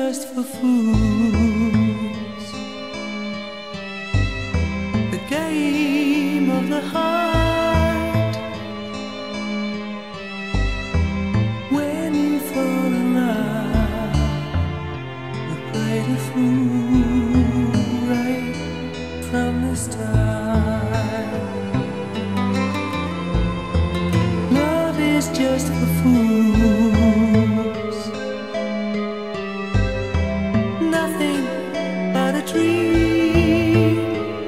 just for fools. The game of the heart. When you fall in love, we play the fool right from the start. Love is just for fools. Nothing but a dream.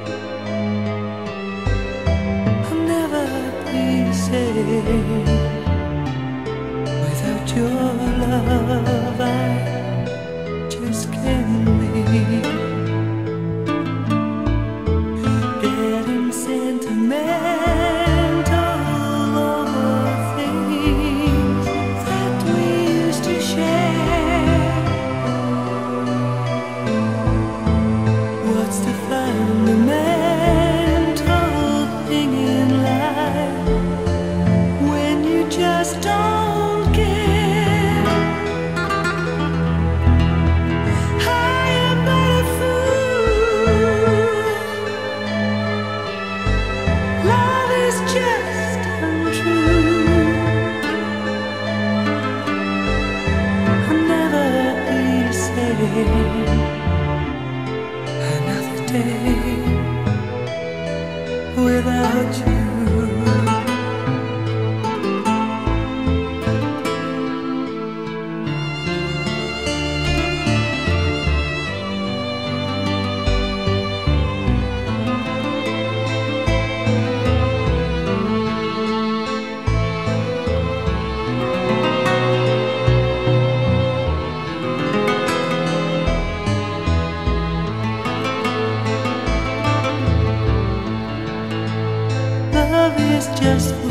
I'll never be the same without your love. I just can't be. Getting sentimental over things that we used to share. What's the fundamental thing in life when you just don't care? I am but a fool. Love is just untrue. I'll never be the same another day without you. Love is just